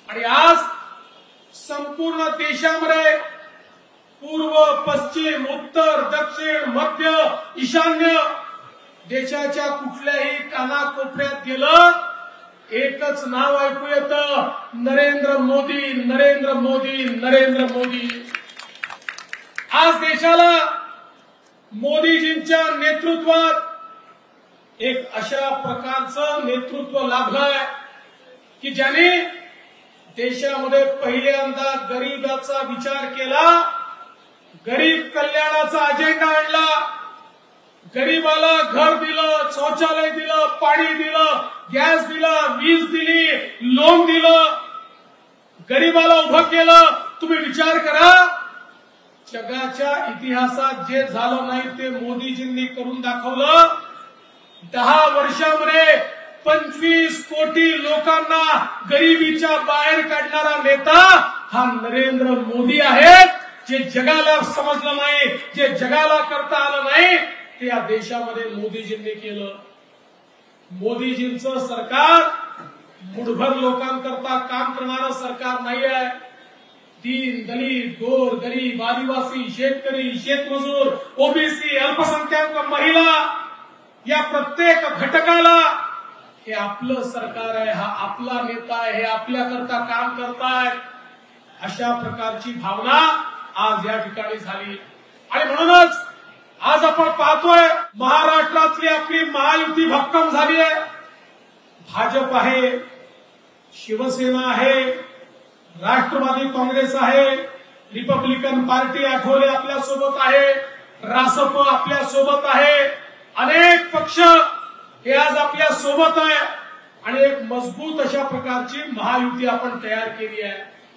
आणि आज संपूर्ण देशामध्ये पूर्व पश्चिम उत्तर दक्षिण मध्य ईशान्य देशाच्या कुठल्याही कानाकोपऱ्यात गेलं एकच नाव ऐकू येतं, नरेंद्र मोदी नरेंद्र मोदी नरेंद्र मोदी। आज देशाला मोदीजींच्या नेतृत्वात एक अशा प्रकारचं नेतृत्व लाभलंय की ज्यांनी देशामध्ये पहिल्यांदा गरिबाचा विचार केला, गरीब कल्याणाचा अजेंडा आणला, गरीबाला घर दिलं, शौचालय दिलं, पाणी दिलं, गॅस दिला, वीज दिली, लोन दिलं, गरीबाला उभं केलं। तुम्ही विचार करा, जगाच्या इतिहासात जे झालं नाही ते मोदीजींनी करून दाखवलं। 10 वर्षामध्ये 25 कोटी लोकांना गरिबीच्या बाहेर काढणारा नेता हा नरेंद्र मोदी आहेत। जे जगाला समजलं नाही, जे जगाला करता आलं नाही ते या देशामध्ये मोदीजींनी केलं। मोदीजींचं सरकार मुठभर लोकांकरता काम करणारं सरकार नाही आहे। दीन दलित गोर गरीब आदिवासी शेतकरी शेतमजूर ओबीसी अल्पसंख्याक महिला या प्रत्येक घटकाला हे आपलं सरकार आहे, हा आपला नेता आहे, हे आपल्याकरता काम करताय, अशा प्रकारची भावना आज या ठिकाणी झाली। आणि म्हणूनच आज आपण पाहतोय महाराष्ट्रातली आपली महायुती भक्कम झाली आहे। भाजप आहे, शिवसेना आहे, राष्ट्रवादी काँग्रेस आहे, रिपब्लिकन पार्टी आठवले आपल्या सोबत आहे, रासप आपल्या सोबत आहे, अनेक पक्ष हे आज आपल्या सोबत आहे आणि एक मजबूत अशा प्रकारची महायुती आपण तयार केली आहे।